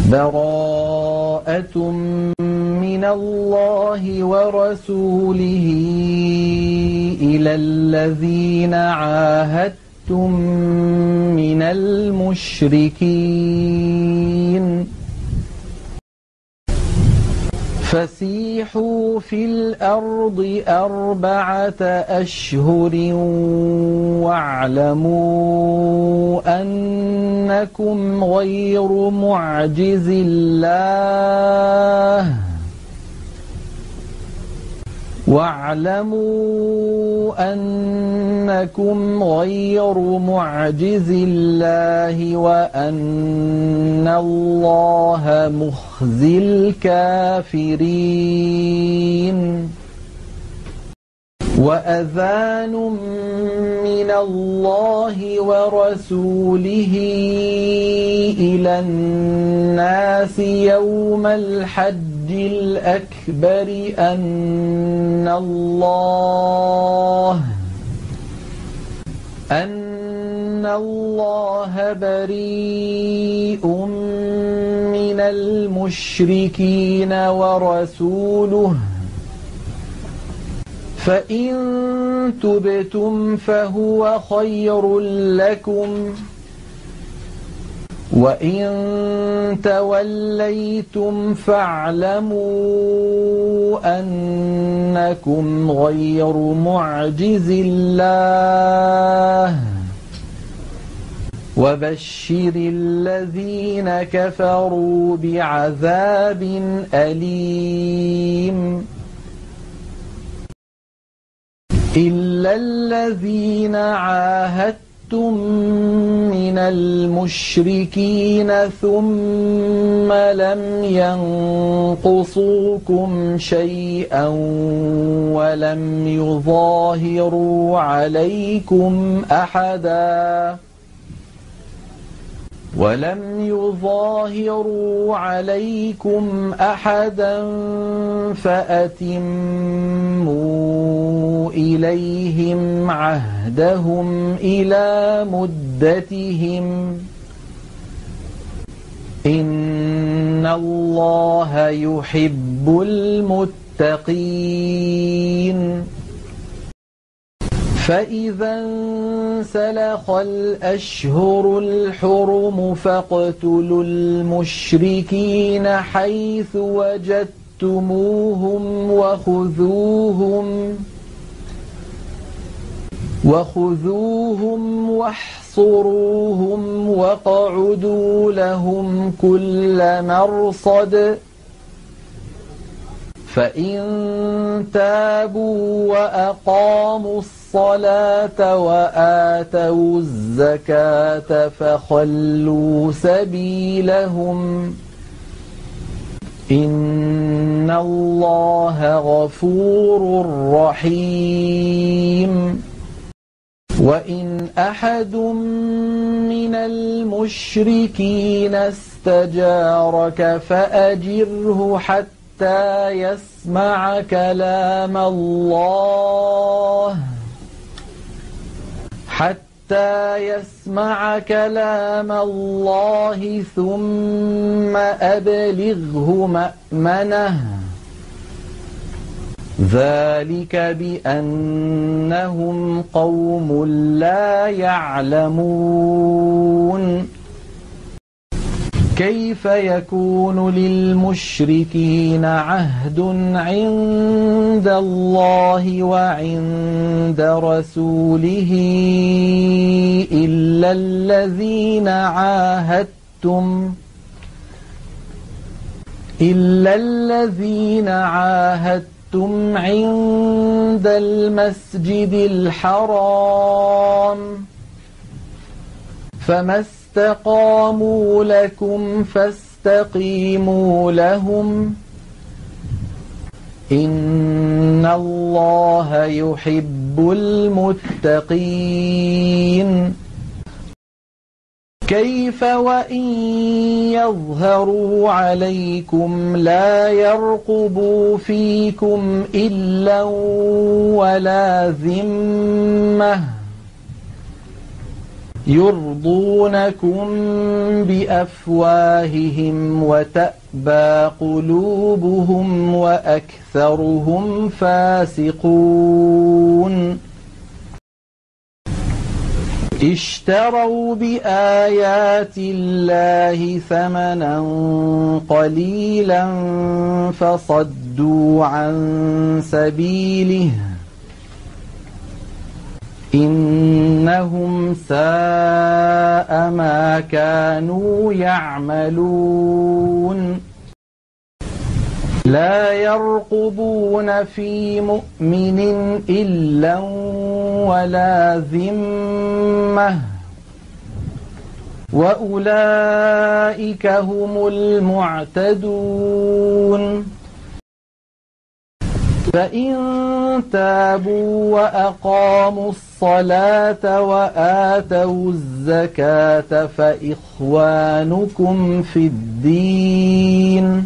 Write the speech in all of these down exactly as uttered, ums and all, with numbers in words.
براءة من الله ورسوله إلى الذين عاهدتم من المشركين فسيحوا في الأرض أربعة أشهر واعلموا أنكم غير معجز الله واعلموا أنكم غير معجز الله وأن الله مخزي الكافرين وأذان من الله ورسوله إلى الناس يوم الحج الأكبر أن الله أن الله بريء من المشركين ورسوله فإن تبتم فهو خير لكم وإن توليتم فاعلموا أنكم غير معجز الله وبشر الذين كفروا بعذاب أليم إلا الذين عاهدتم من المشركين ثم لم ينقصوكم شيئا ولم يظاهروا عليكم أحدا ولم يظاهروا عليكم أحدا فأتموا إليهم عهدهم إلى مدتهم إن الله يحب المتقين فإذا انسلخ الأشهر الحرم فاقتلوا المشركين حيث وجدتموهم وخذوهم وخذوهم واحصروهم واقعدوا لهم كل مرصد فإن تابوا وأقاموا الصلاة وآتوا الزكاة فخلوا سبيلهم إن الله غفور رحيم وإن أحد من المشركين استجارك فأجره حتى حتى يسمع كلام الله حتى يسمع كلام الله ثم أبلغه مأمنه ذلك بأنهم قوم لا يعلمون كيف يكون للمشركين عهد عند الله وعند رسوله إلا الذين عاهدتم إلا الذين عاهدتم عند المسجد الحرام فما استقاموا لكم فاستقيموا لهم إن الله يحب المتقين كيف وإن يظهروا عليكم لا يرقبوا فيكم إلا ولا ذمة يرضونكم بأفواههم وتأبى قلوبهم وأكثرهم فاسقون اشتروا بآيات الله ثمنا قليلا فصدوا عن سبيله إنهم ساء ما كانوا يعملون لا يرقبون في مؤمن إلا ولا ذمة وأولئك هم المعتدون فإن تابوا وأقاموا الصلاة وآتوا الزكاة فإخوانكم في الدين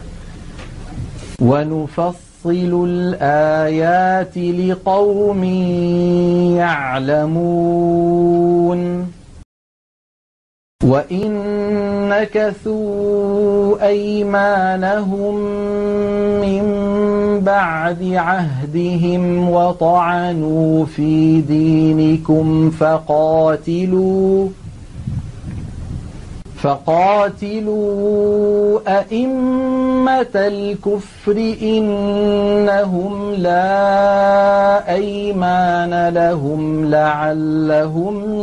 ونفصل الآيات لقوم يعلمون وإن نكثوا أيمانهم من بعد عهدهم وطعنوا في دينكم فقاتلوا فقاتلوا أئمة الكفر إنهم لا أيمان لهم لعلهم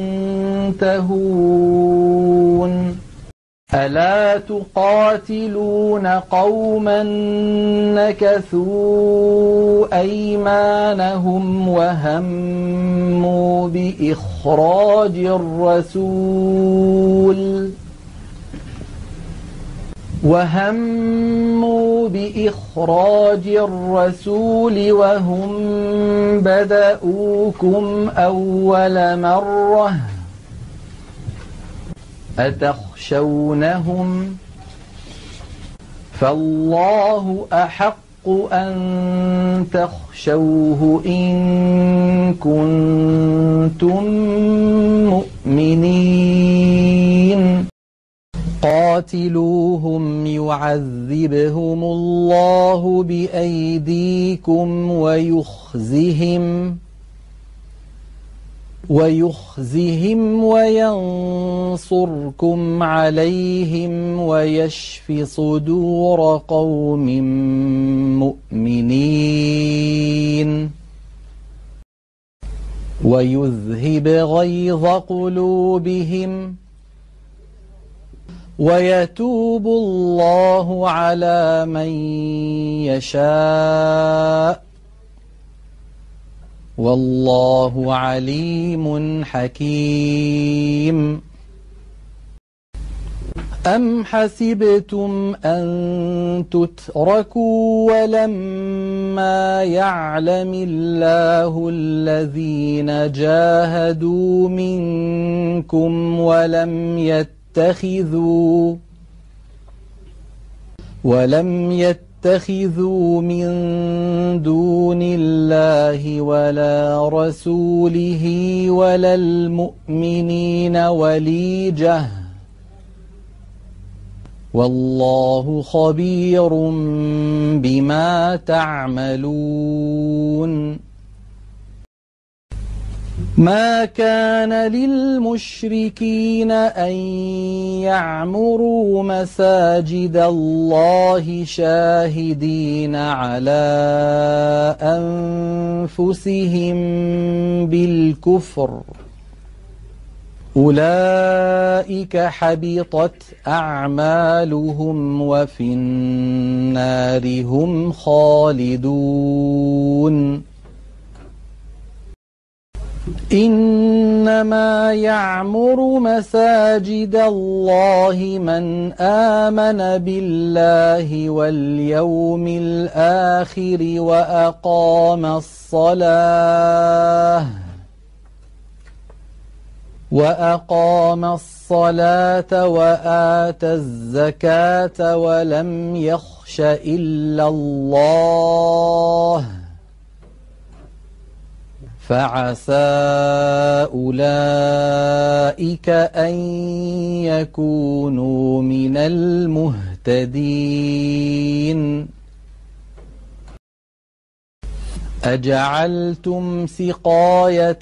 ينتهون ألا تقاتلون قوما نكثوا أيمانهم وهموا بإخراج الرسول وهموا بإخراج الرسول وهم بدؤوكم أول مرة أتخشونهم فالله أحق أن تخشوه إن كنتم مؤمنين قاتلوهم يعذبهم الله بأيديكم ويخزهم ويخزهم وينصركم عليهم ويشف صدور قوم مؤمنين ويذهب غيظ قلوبهم ويتوب الله على من يشاء والله عليم حكيم أم حسبتم أن تتركوا ولما يعلم الله الذين جاهدوا منكم ولم يتخذوا ولم يتخذوا من دون الله ولا رسوله ولا المؤمنين وليجة والله خبير بما تعملون ما كان للمشركين أن يعمروا مساجد الله شاهدين على أنفسهم بالكفر أولئك حبطت أعمالهم وفي النار هم خالدون إنما يعمر مساجد الله من آمن بالله واليوم الآخر وأقام الصلاة وأقام الصلاة وآتى الزكاة ولم يخش إلا الله فعسى أولئك أن يكونوا من المهتدين. أجعلتم سقاية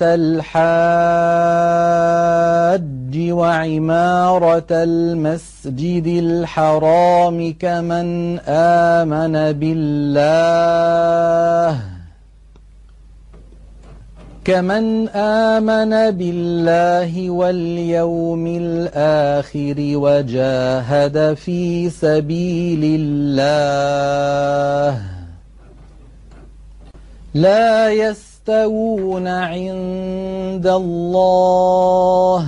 الحاج وعمارة المسجد الحرام كمن آمن بالله كمن آمن بالله واليوم الآخر وجاهد في سبيل الله لا يستوون عند الله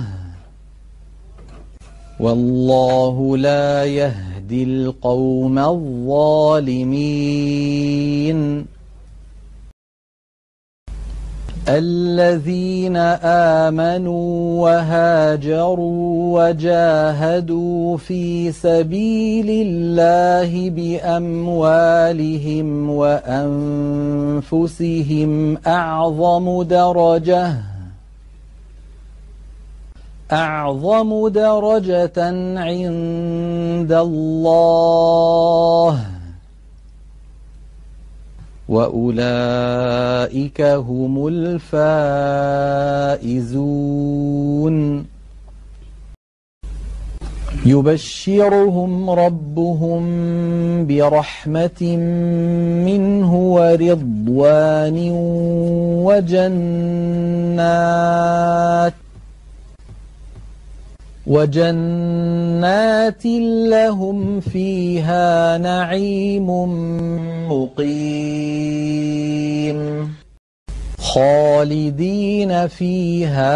والله لا يهدي القوم الظالمين. الذين آمنوا وهاجروا وجاهدوا في سبيل الله بأموالهم وأنفسهم أعظم درجة أعظم درجة عند الله وأولئك هم الفائزون. يبشرهم ربهم برحمة منه ورضوان وجنات وجنات لهم فيها نعيم مقيم خالدين فيها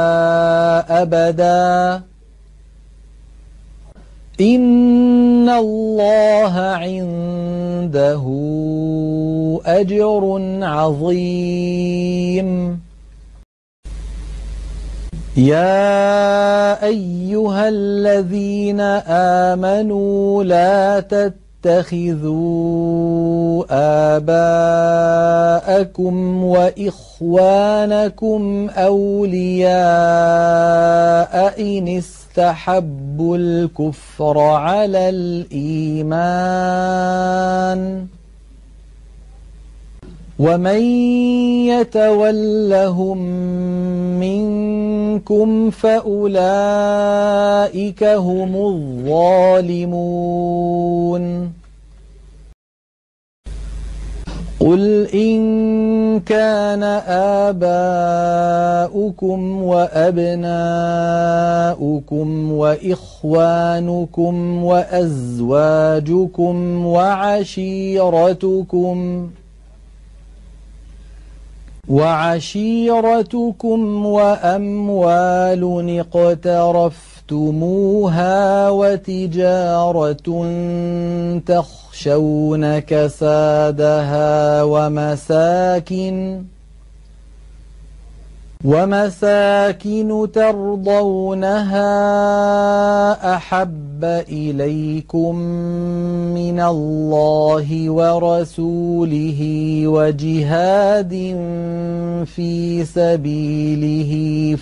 أبدا إن الله عنده أجر عظيم. يا أيها الذين آمنوا لا تتخذوا آباءكم وإخوانكم أولياء إن استحبوا الكفر على الإيمان ومن يتولهم منكم فأولئك هم الظالمون. قل إن كان آباؤكم وأبناؤكم وإخوانكم وأزواجكم وعشيرتكم وعشيرتكم وأموال اقترفتموها وتجارة تخشون كسادها ومساكن ومساكن ترضونها أحب إليكم من الله ورسوله وجهاد في سبيله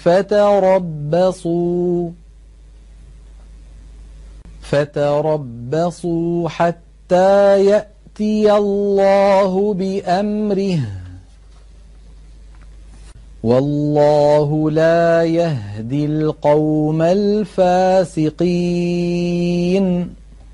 فتربصوا فتربصوا حتى يأتي الله بأمره والله لا يهدي القوم الفاسقين.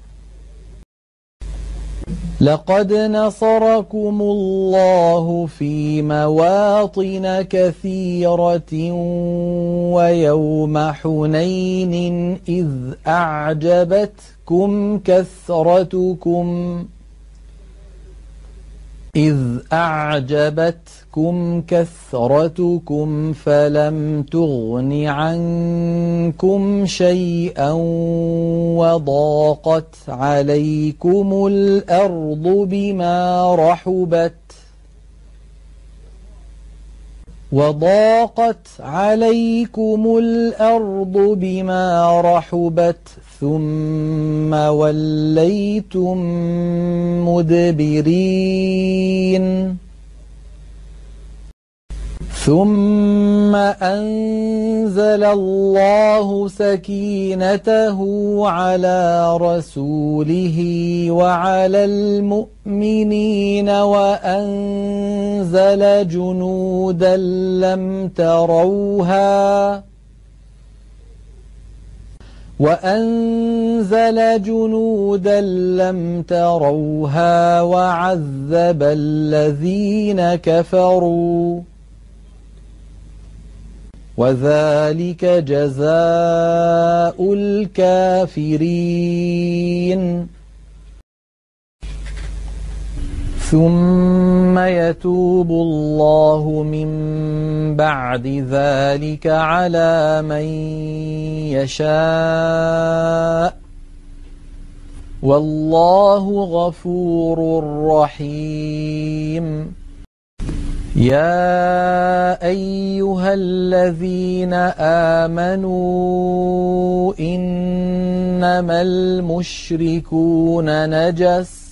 لقد نصركم الله في مواطن كثيرة ويوم حنين إذ أعجبتكم كثرتكم إذ أعجبتكم كثرتكم فلم تغن عنكم شيئا وضاقت عليكم الأرض بما رحبت وضاقت عليكم الأرض بما رحبت ثم وليتم مدبرين ثم أنزل الله سكينته على رسوله وعلى المؤمنين وأنزل جنودا لم تروها وأنزل جنودا لم تروها وعذب الذين كفروا وذلك جزاء الكافرين ثم يتوب الله من بعد ذلك على من يشاء والله غفور رحيم يا أيها الذين آمنوا إنما المشركون نجس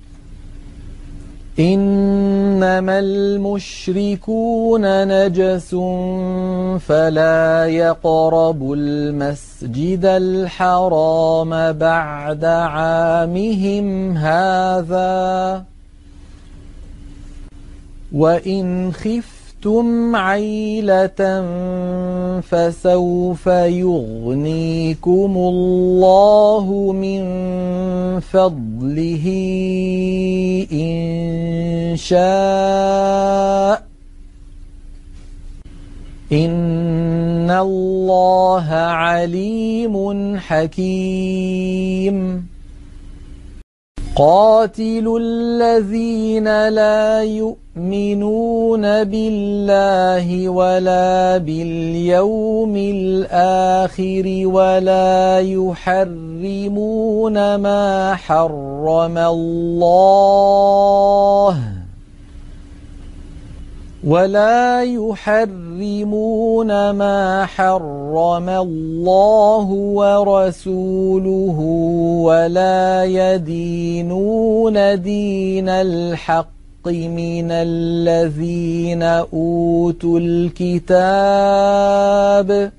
إنما المشركون نجس فلا يقربوا المسجد الحرام بعد عامهم هذا وإن خفتم عيلة فسوف يغنيكم الله من فضله إن شاء إن الله عليم حكيم قاتلوا الذين لا يؤمنون بالله ولا باليوم الآخر ولا يحرمون ما حرم الله ولا يحرمون ما حرم الله ورسوله ولا يدينون دين الحق من الذين أوتوا الكتاب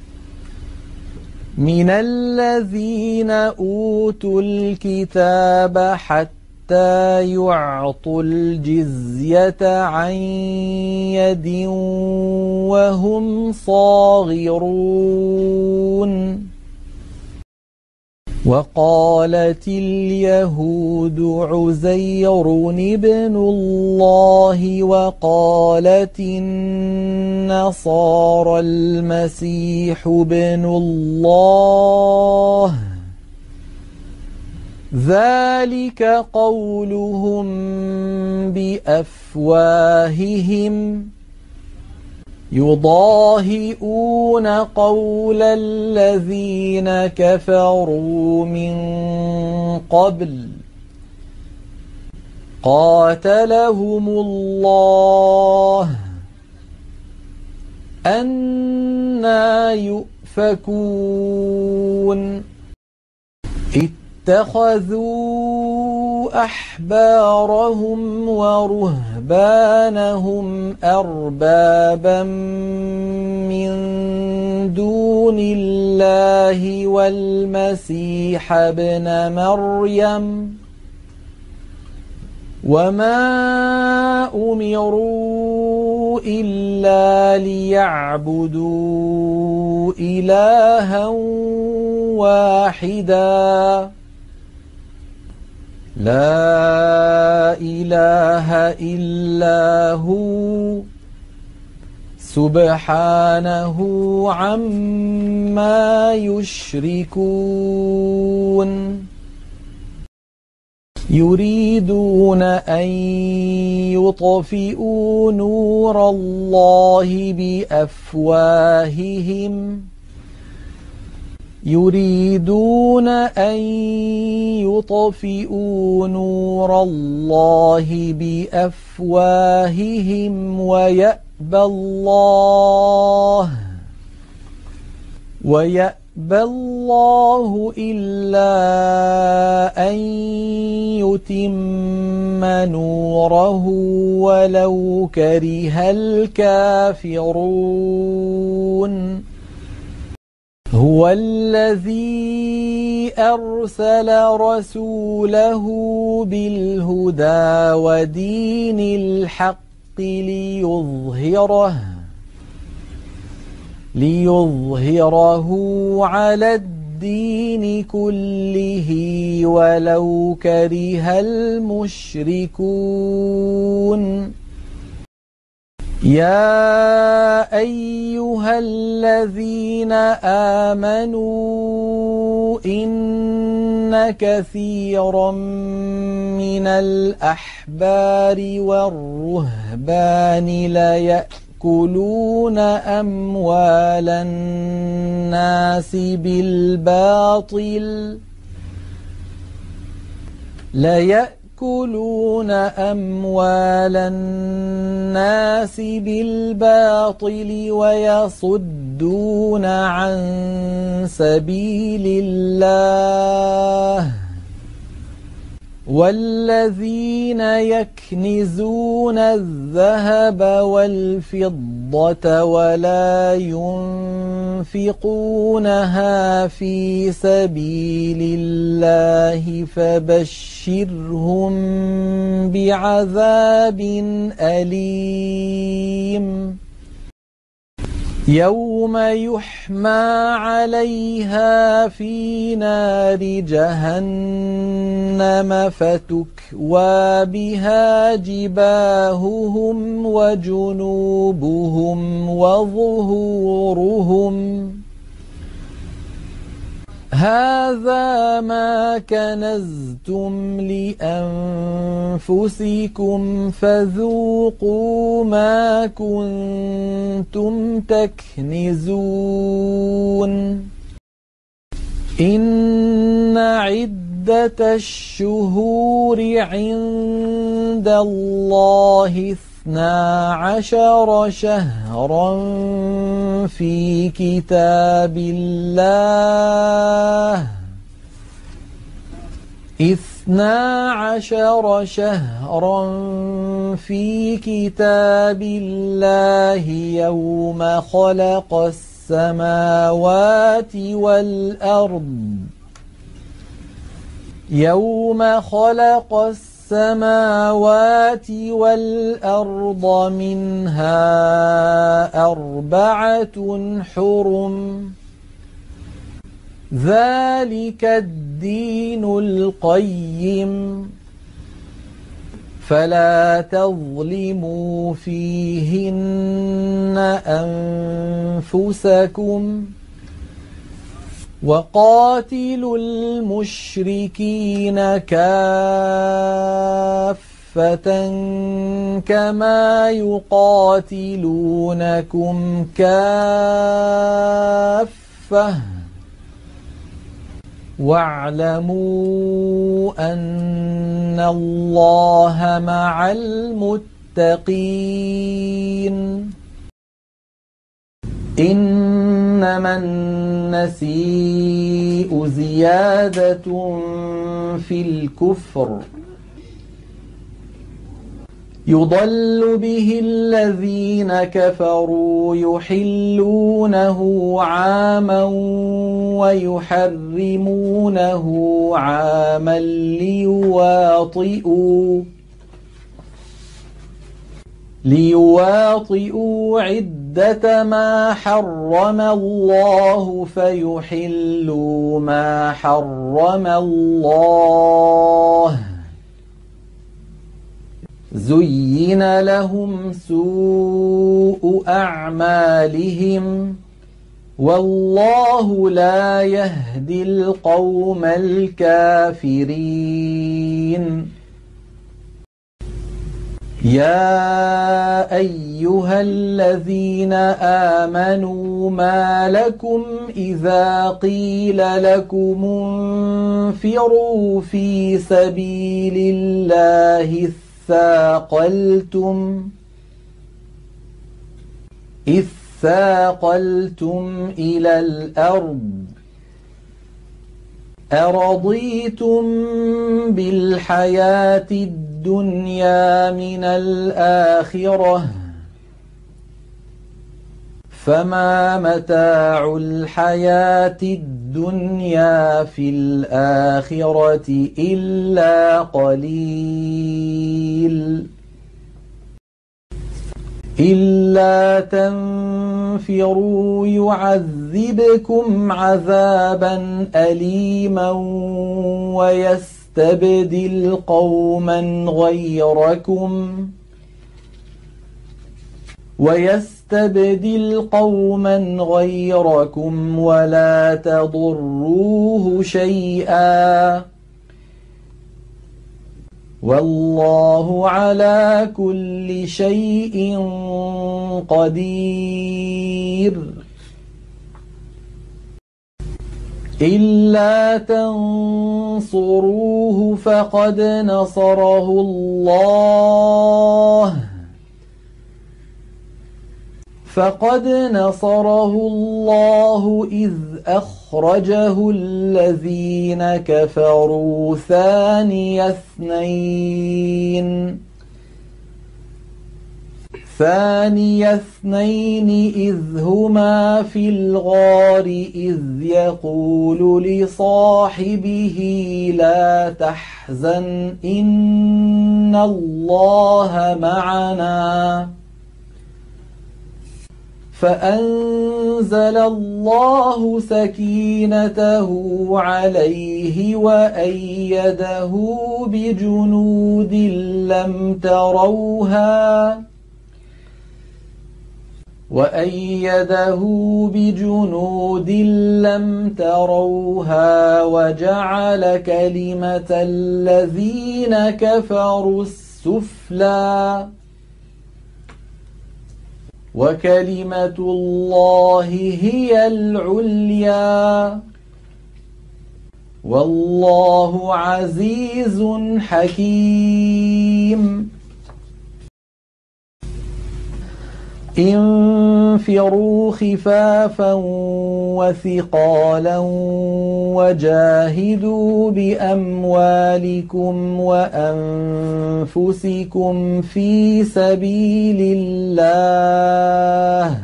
من الذين أوتوا الكتاب حتى حتى يعطوا الجزية عن يد وهم صاغرون وقالت اليهود عزير ابن الله وقالت النصارى المسيح ابن الله ذلك قولهم بأفواههم يضاهئون قول الذين كفروا من قبل قاتلهم الله أنى يؤفكون اتخذوا أحبارهم ورهبانهم أربابا من دون الله والمسيح ابن مريم وما أمروا إلا ليعبدوا إلها واحدا لا إله إلا هو سبحانه عما يشركون يريدون أن يطفئوا نور الله بأفواههم يريدون أن يطفئوا نور الله بأفواههم ويأبى الله ويأبى الله إلا أن ليتم نوره ولو كره الكافرون هو الذي أرسل رسوله بالهدى ودين الحق ليظهره ليظهره على الدين كله ولو كره المشركون يا أيها الذين آمنوا إن كثيرا من الأحبار والرهبان ليأكلون أموال الناس بالباطل ليأكلون أموال الناس بالباطل ويصدون عن سبيل الله والذين يكنزون الذهب والفضة ولا ينفقونها في سبيل الله فبشرهم بعذاب أليم يوم يحمى عليها في نار جهنم فتكوى بها جباههم وجنوبهم وظهورهم هذا ما كنزتم لأنفسكم فذوقوا ما كنتم تكنزون إن عدة الشهور عند الله اثنا عشر شهرا في كتاب الله اثنا عشر شهرا في كتاب الله يوم خلق السماوات والأرض يوم خلق السماوات والأرض منها أربعة حرم ذلك الدين القيم فلا تظلموا فيهن أنفسكم وقاتلوا المشركين كافة كما يقاتلونكم كافة واعلموا أن الله مع المتقين إنما النسيء زيادة في الكفر يضل به الذين كفروا يحلونه عاما ويحرمونه عاما ليواطئوا ليواطئوا عدة ما حرم الله فيحلوا ما حرم الله زين لهم سوء أعمالهم والله لا يهدي القوم الكافرين يا أيها الذين آمنوا ما لكم إذا قيل لكم انفروا في سبيل الله ثاقلتم إذ ثاقلتم إلى الأرض أرضيتم بالحياة الدنيا من الآخرة فما متاع الحياة الدنيا في الآخرة إلا قليل إلا تنفروا يعذبكم عذابا أليما ويستبدل قوما غيركم ويستبدل قوما غيركم ولا تضروه شيئا والله على كل شيء قدير إلا تنصروه فقد نصره الله فقد نصره الله إذ أخرجه الذين كفروا ثاني اثنين ثاني اثنين إذ هما في الغار إذ يقول لصاحبه لا تحزن إن الله معنا فأنزل الله سكينته عليه وأيده بجنود لم تروها وأيده بجنود لم تروها وجعل كلمة الذين كفروا السفلى وكلمة الله هي العليا والله عزيز حكيم انفروا خفافا وثقالا وجاهدوا بأموالكم وأنفسكم في سبيل الله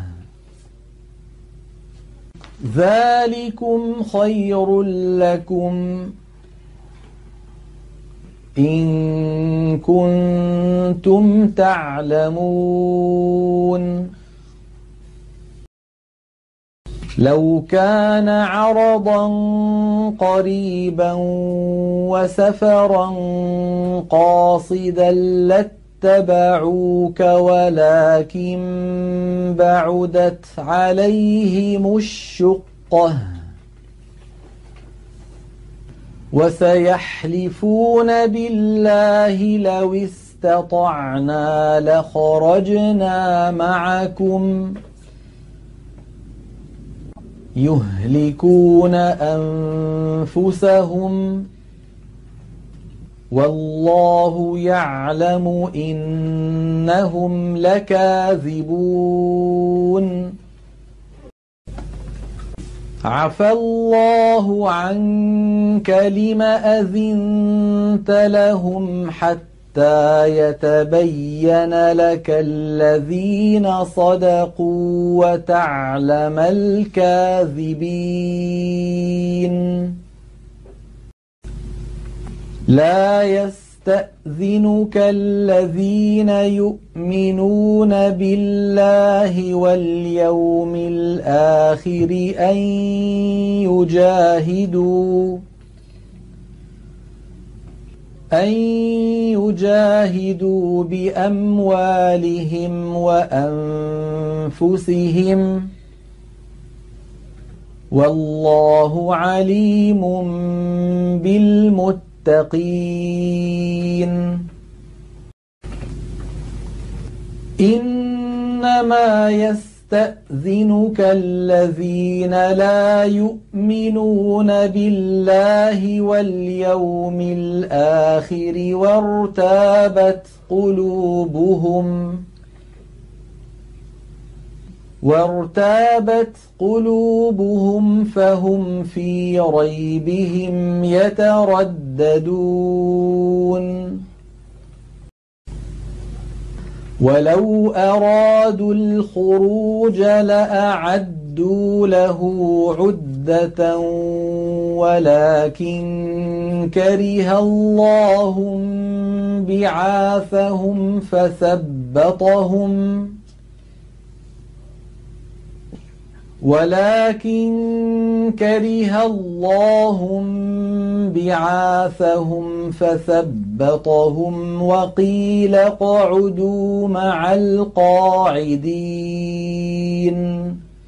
ذلكم خير لكم إن كنتم تعلمون لو كان عرضا قريبا وسفرا قاصدا لاتبعوك ولكن بعدت عليهم الشقة وسيحلفون بالله لو استطعنا لخرجنا معكم يهلكون أنفسهم والله يعلم إنهم لكاذبون عفى الله عنك لم أذنت لهم حتى يتبين لك الذين صدقوا وتعلم الكاذبين لا يستأذنك الذين يؤمنون بالله واليوم الآخر أن يجاهدوا أن يجاهدوا بأموالهم وأنفسهم والله عليم بالمتقين إنما يستأذنك الذين لا يؤمنون بالله واليوم الآخر وارتابت قلوبهم وارتابت قلوبهم فهم في ريبهم يترددون ولو أرادوا الخروج لأعدوا له عدة ولكن كره الله بعاثهم فثبطهم ولكن كره الله بعاثهم فثبطهم وقيل اقعدوا مع القاعدين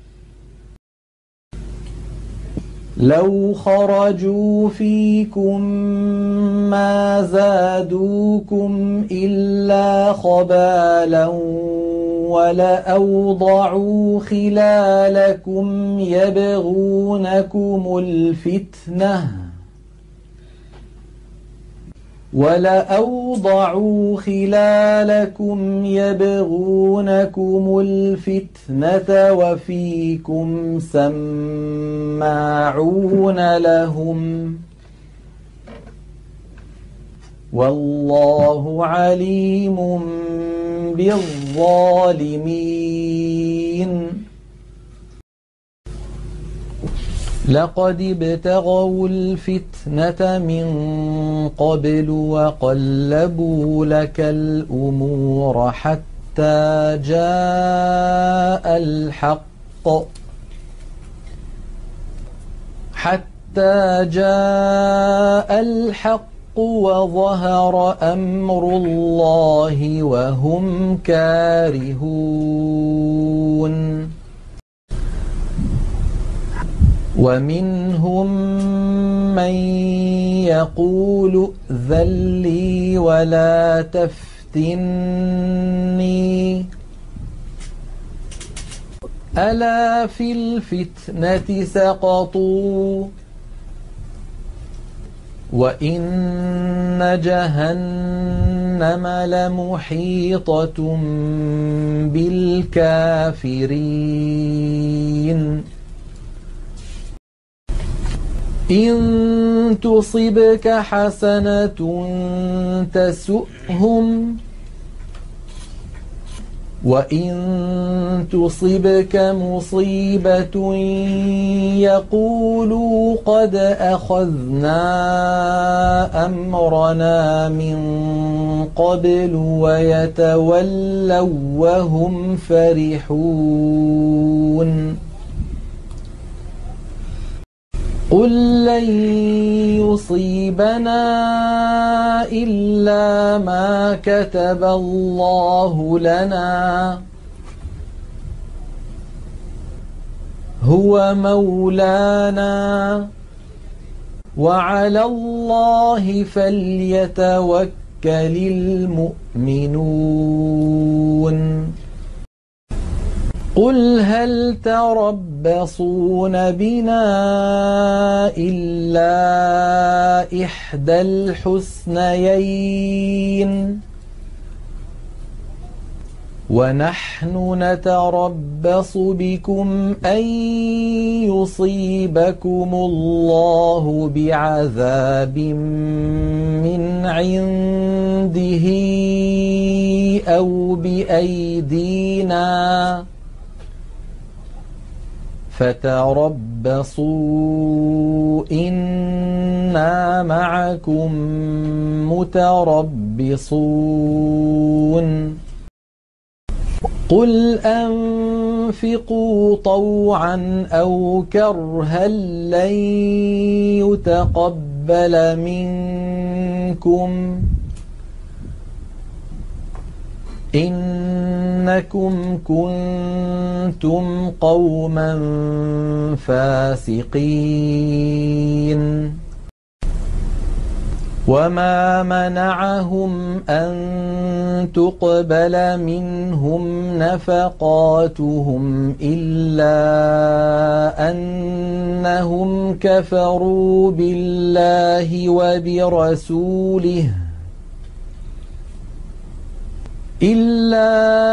لو خرجوا فيكم ما زادوكم إلا خبالا ولأوضعوا خلالكم يبغونكم الفتنة ولأوضعوا خلالكم يبغونكم الفتنة وفيكم سماعون لهم والله عليم بالظالمين لقد ابتغوا الفتنة من قبل وقلبوا لك الأمور حتى جاء الحق حتى جاء الحق وظهر أمر الله وهم كارهون ومنهم من يقول ائذن لي ولا تفتني ألا في الفتنة سقطوا وإن جهنم لمحيطة بالكافرين إن تصبك حسنة تسؤهم وإن تصبك مصيبة يقولوا قد أخذنا أمرنا من قبل ويتولوا وهم فرحون قل لن يصيبنا إلا ما كتب الله لنا هو مولانا وعلى الله فليتوكل المؤمنون قل هل تربصون بنا إلا إحدى الحسنيين ونحن نتربص بكم أن يصيبكم الله بعذاب من عنده أو بأيدينا فتربصوا إنا معكم متربصون قل أنفقوا طوعا أو كرها لن يتقبل منكم إنكم كنتم قوما فاسقين وما منعهم أن تقبل منهم نفقاتهم إلا أنهم كفروا بالله وبرسوله إلا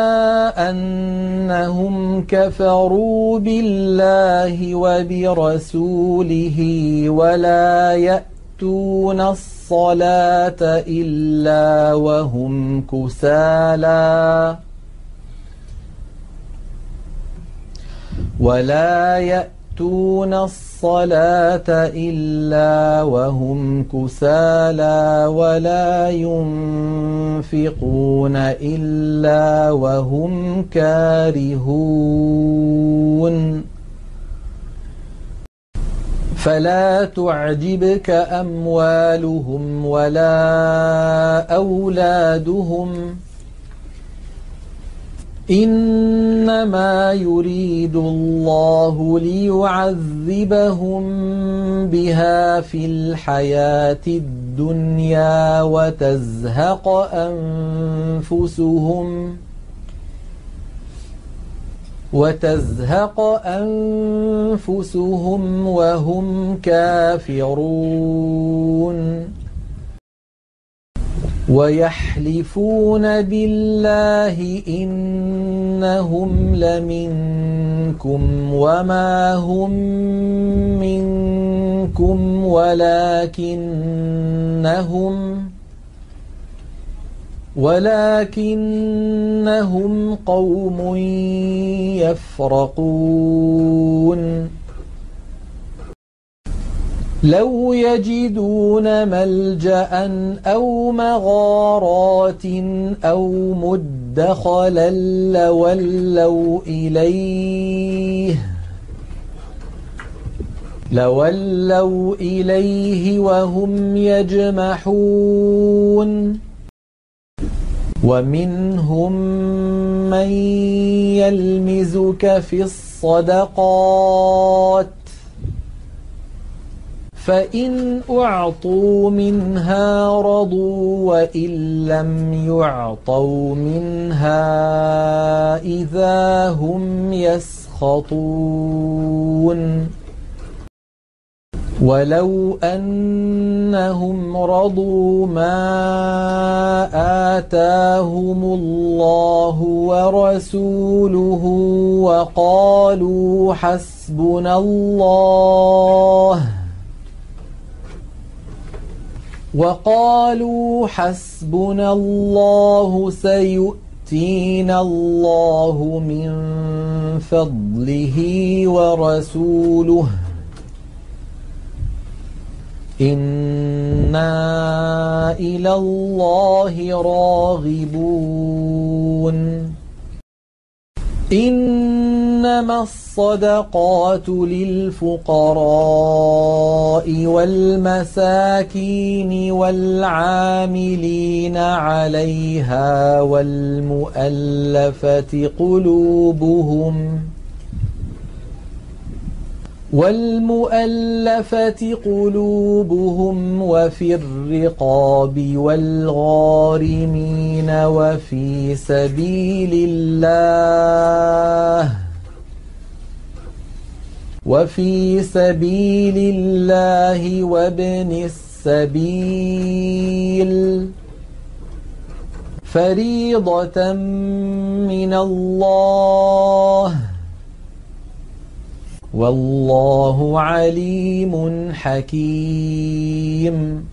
أنهم كفروا بالله وبرسوله ولا يأتون الصلاة إلا وهم كسالى ولا يأتون الصلاة إلا وهم كسالى ولا ينفقون إلا وهم كارهون فلا تعجبك أموالهم ولا أولادهم إنما يريد الله ليعذبهم بها في الحياة الدنيا وتزهق أنفسهم وتزهق أنفسهم وهم كافرون ويحلفون بالله إنهم لمنكم وما هم منكم ولكنهم ولكنهم قوم يفرقون لو يجدون ملجأ أو مغارات أو مدخلا لولوا إليه لولوا إليه وهم يجمحون ومنهم من يلمزك في الصدقات فإن أعطوا منها رضوا وإن لم يعطوا منها إذا هم يسخطون ولو أنهم رضوا ما آتاهم الله ورسوله وقالوا حسبنا الله وقالوا حسبنا الله سيؤتينا الله من فضله ورسوله إنا إلى الله راغبون إنما الصدقات للفقراء والمساكين والعاملين عليها والمؤلفة قلوبهم والمؤلفة قلوبهم وفي الرقاب والغارمين وفي سبيل الله وفي سبيل الله وابن السبيل فريضة من الله والله عليم حكيم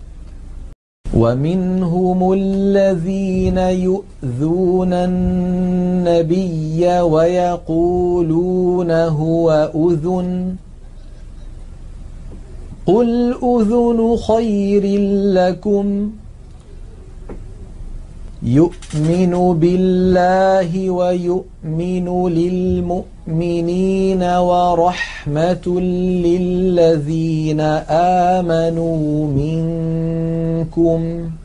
ومنهم الذين يؤذون النبي ويقولون هو أذن قل أذن خير لكم يؤمن بالله ويؤمن للمؤمنين ورحمة للذين آمنوا منكم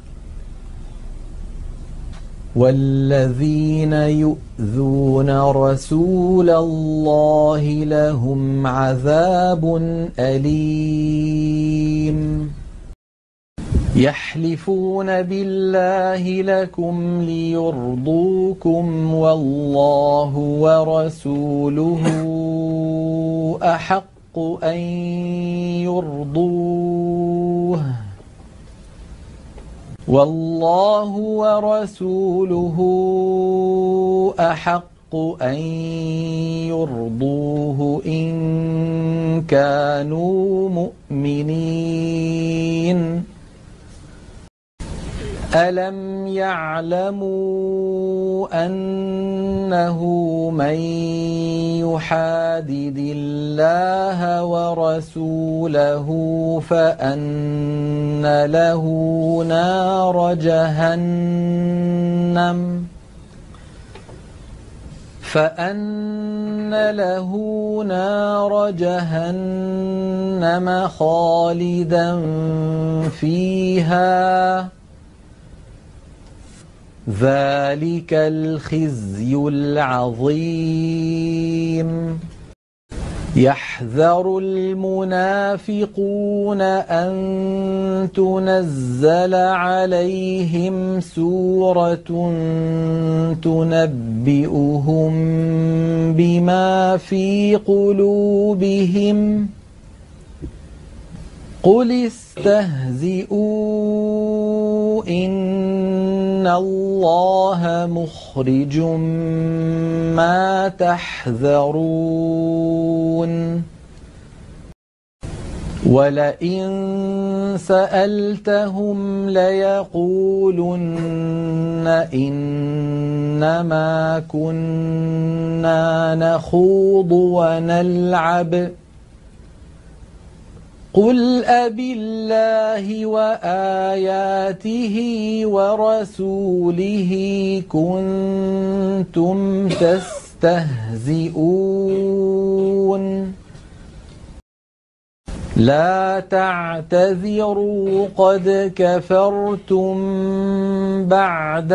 والذين يؤذون رسول الله لهم عذاب أليم يحلفون بالله لكم ليرضوكم والله ورسوله أحق أن يرضوه والله ورسوله أحق أن يرضوه إن كانوا مؤمنين ألم يعلموا أنه من يحادد الله ورسوله فأن له نار جهنم فأن له نار جهنم خالدا فيها ذلك الخزي العظيم يحذر المنافقون أن تنزل عليهم سورة تنبئهم بما في قلوبهم قل استهزئوا إن الله مخرج ما تحذرون ولئن سألتهم ليقولن إنما كنا نخوض ونلعب قل أبالله وآياته ورسوله كنتم تستهزئون لا تعتذروا قد كفرتم بعد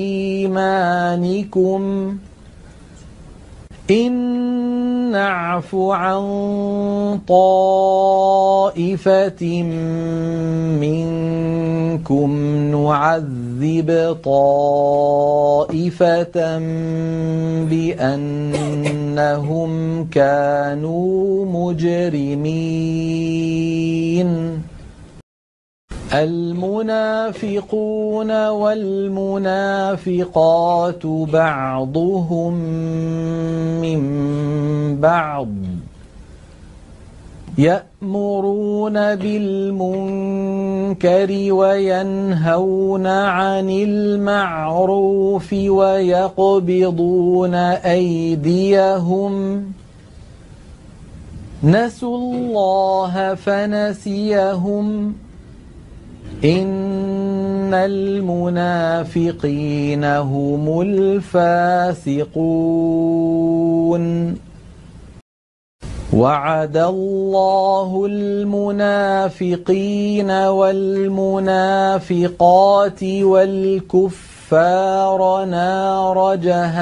إيمانكم إن نعف عن طائفة منكم نعذب طائفة بأنهم كانوا مجرمين المنافقون والمنافقات بعضهم من بعض يأمرون بالمنكر وينهون عن المعروف ويقبضون أيديهم نسوا الله فنسيهم إن المنافقين هم الفاسقون وعد الله المنافقين والمنافقات والكفار نار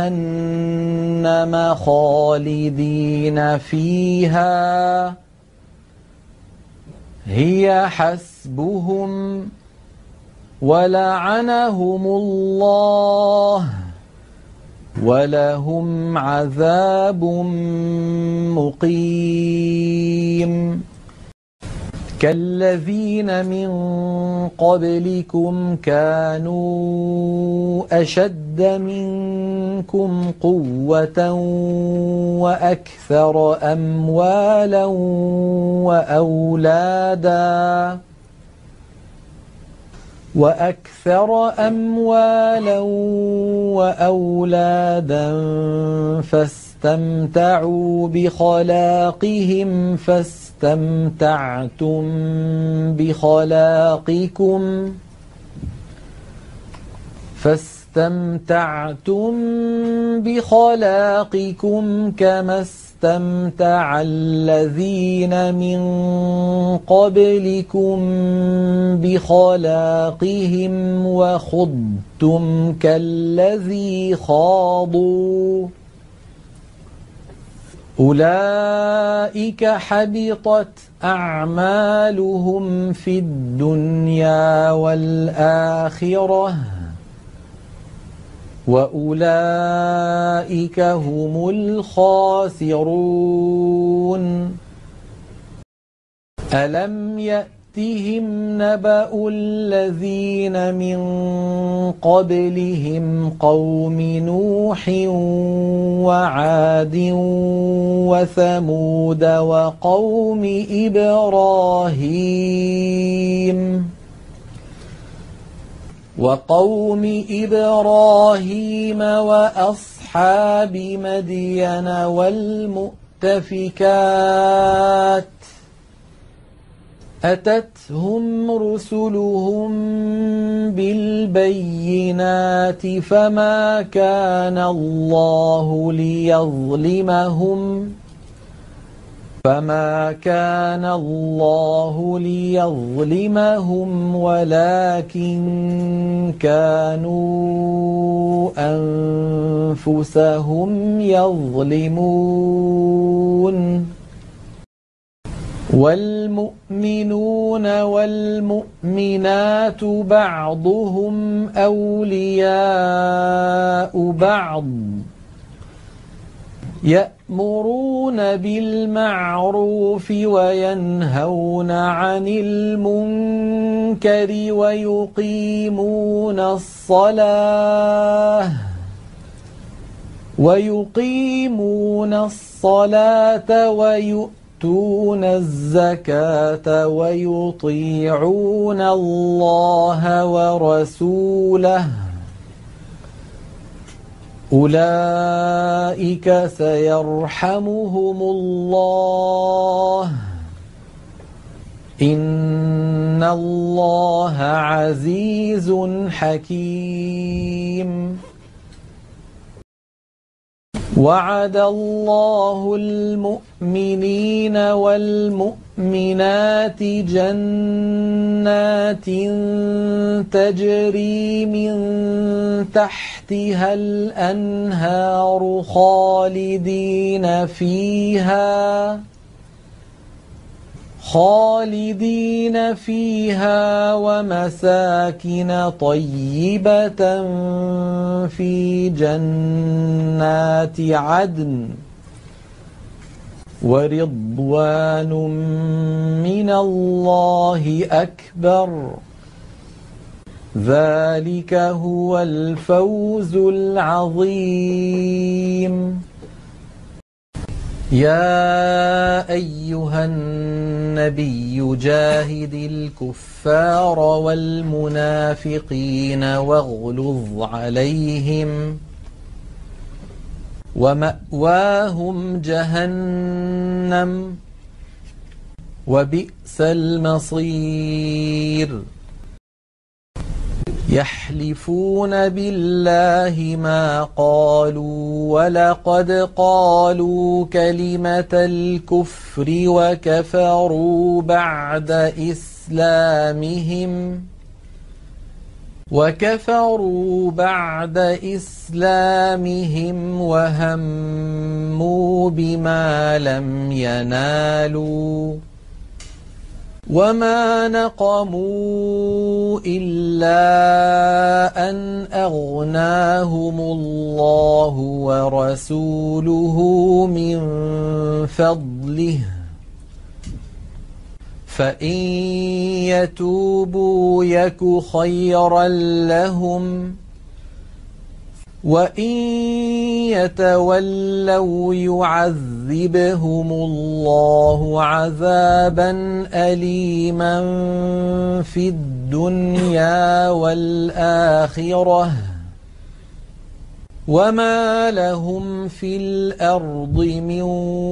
جهنم خالدين فيها هي حسبهم ولعنهم الله ولهم عذاب مقيم كالذين من قبلكم كانوا أشد منكم قوة وأكثر أموالا وأولادا وأكثر أموالا وأولادا فاستمتعوا بخلاقهم فاستمتعتم بخلاقكم فاستمتعتم بخلاقكم كما استمتع الذين من قبلكم بخلاقهم وخضتم كالذي خاضوا أولئك حبطت أعمالهم في الدنيا والآخرة وأولئك هم الخاسرون ألم يأتكم يأتهم نبأ الذين من قبلهم قوم نوح وعاد وثمود وقوم إبراهيم وقوم إبراهيم وأصحاب مدين والمؤتفكات أتتهم رسلهم بالبينات فما كان الله ليظلمهم فما كان الله ليظلمهم ولكن كانوا أنفسهم يظلمون والمؤمنون والمؤمنات بعضهم أولياء بعض يأمرون بالمعروف وينهون عن المنكر ويقيمون الصلاة ويقيمون الصلاة ويؤتون الزكاة ويطيعون الله ورسوله أولئك سيرحمهم الله إن الله عزيز حكيم وعد الله المؤمنين والمؤمنات جنات تجري من تحتها الأنهار خالدين فيها خالدين فيها ومساكن طيبة في جنات عدن ورضوان من الله أكبر ذلك هو الفوز العظيم يا أيها النبي جاهد الكفار والمنافقين واغلظ عليهم ومأواهم جهنم وبئس المصير يحلفون بالله ما قالوا ولقد قالوا كلمة الكفر وكفروا بعد إسلامهم وكفروا بعد إسلامهم وهموا بما لم ينالوا وما نقموا إلا أن أغناهم الله ورسوله من فضله فإن يتوبوا يك خيرا لهم وإن يتولوا يعذبهم الله عذابا أليما في الدنيا والآخرة وما لهم في الأرض من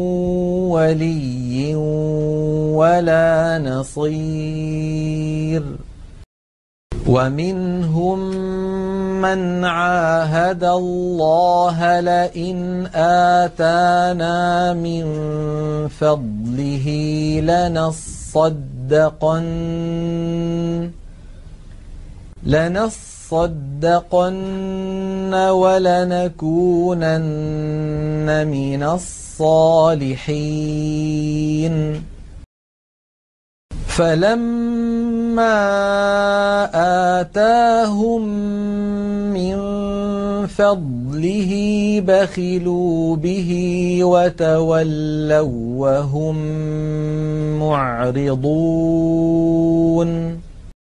ولي ولا نصير ومنهم من عاهد الله لئن آتانا من فضله لنصدقن لنصدقن ولنكونن من الصالحين فلما آتاهم من فضله بخلوا به وتولوا وهم معرضون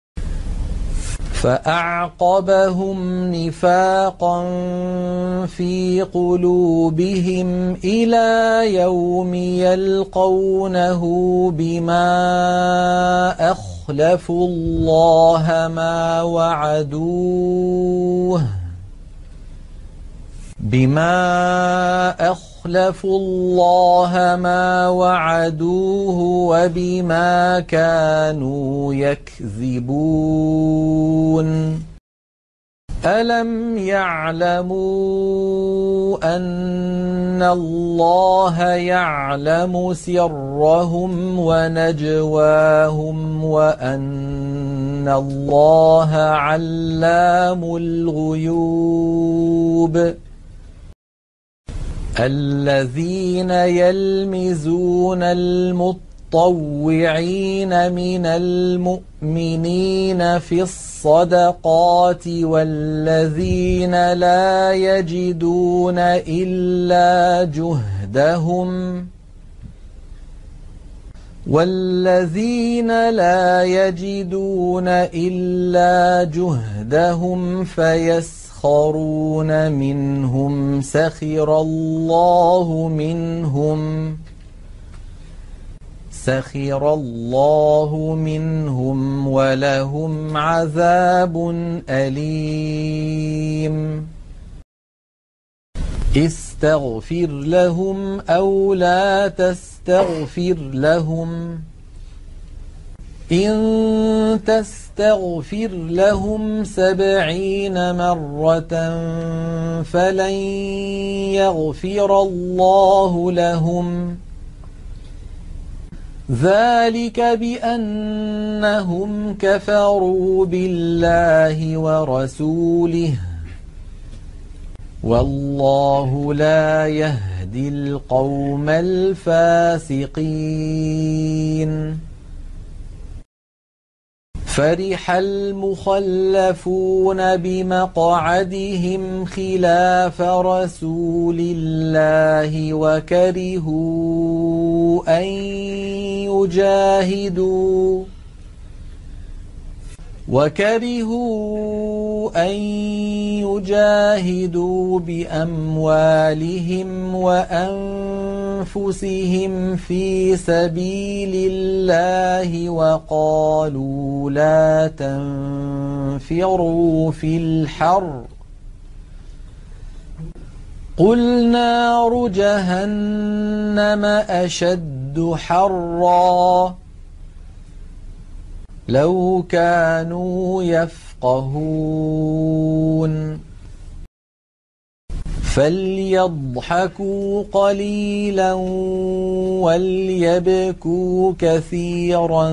فأعقبهم نفاقا في قلوبهم إلى يوم يلقونه بما أخلفوا الله ما وعدوه بما أخلفوا الله ما وعدوه وبما كانوا يكذبون ألم يعلموا أن الله يعلم سرهم ونجواهم وأن الله علام الغيوب الذين يلمزون المطوعين من المؤمنين في الصدقات والذين لا يجدون إلا جهدهم والذين لا يجدون إلا جهدهم فيسخرون منهم سخر الله منهم سخر الله منهم ولهم عذاب أليم استغفر لهم أو لا تستغفر لهم إن تستغفر لهم سبعين مرة فلن يغفر الله لهم ذلك بأنهم كفروا بالله ورسوله والله لا يهدي القوم الفاسقين فرح المخلفون بمقعدهم خلاف رسول الله وكرهوا أن يجاهدوا وكرهوا أن يجاهدوا بأموالهم وأنفسهم في سبيل الله وقالوا لا تنفروا في الحر قل نار جهنم أشد حرا لو كانوا يفقهون فليضحكوا قليلا وليبكوا كثيرا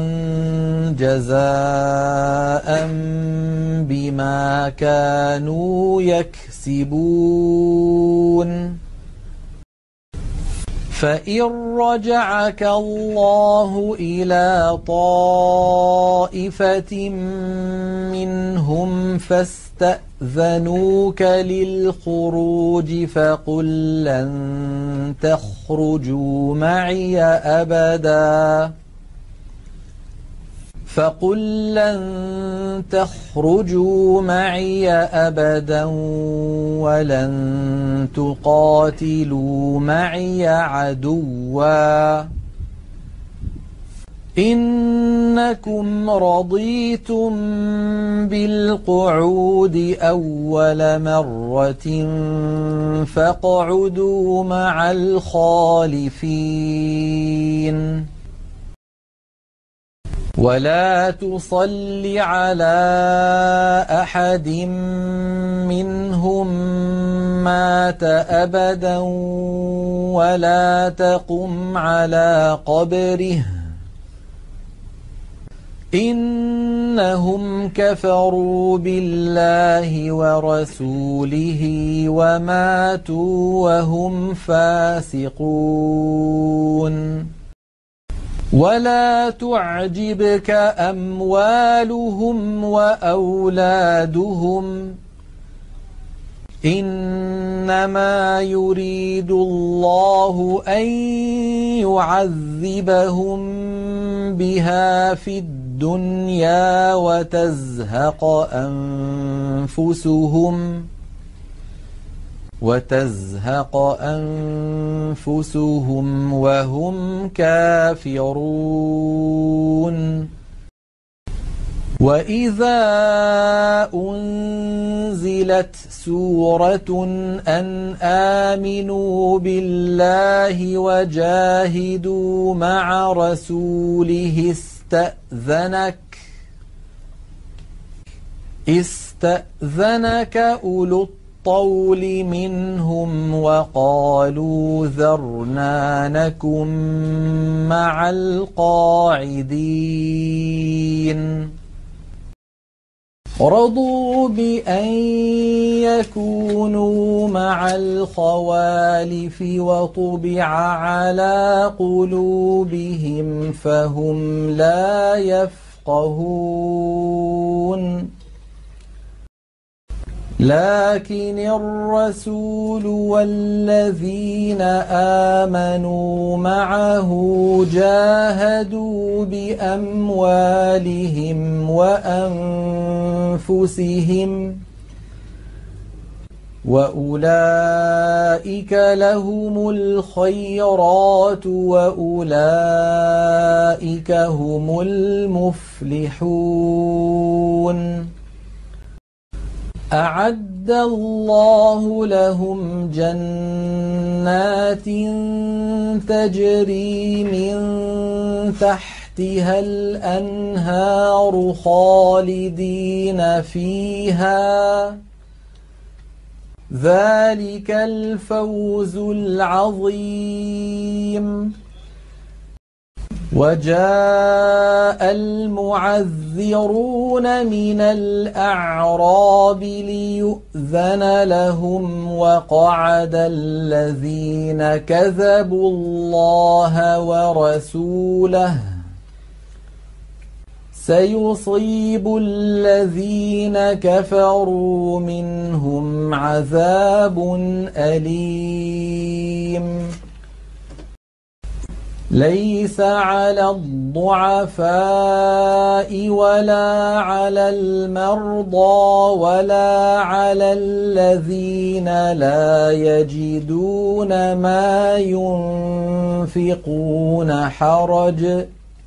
جزاء بما كانوا يكسبون فإن رجعك الله إلى طائفة منهم فاستأذنوك للخروج فقل لن تخرجوا معي أبدا فقل لن تخرجوا معي أبدا ولن تقاتلوا معي عدوا إنكم رضيتم بالقعود أول مرة فاقعدوا مع الخالفين ولا تصل على أحد منهم مات أبدا ولا تقم على قبره إنهم كفروا بالله ورسوله وماتوا وهم فاسقون ولا تعجبك أموالهم وأولادهم إنما يريد الله أن يعذبهم بها في الدنيا وتزهق أنفسهم وتزهق أنفسهم وهم كافرون. وإذا أنزلت سورة أن آمنوا بالله وجاهدوا مع رسوله استأذنك استأذنك أولو الطول منهم وقالوا ذرنا نكن مع القاعدين رضوا بأن يكونوا مع الخوالف وطبع على قلوبهم فهم لا يفقهون. لكن الرسول والذين آمنوا معه جاهدوا بأموالهم وأنفسهم وأولئك لهم الخيرات وأولئك هم المفلحون. أعد الله لهم جنات تجري من تحتها الأنهار خالدين فيها ذلك الفوز العظيم. وجاء المعذرون من الأعراب ليؤذن لهم وقعد الذين كذبوا الله ورسوله سيصيب الذين كفروا منهم عذاب أليم. ليس على الضعفاء ولا على المرضى ولا على الذين لا يجدون ما ينفقون حرج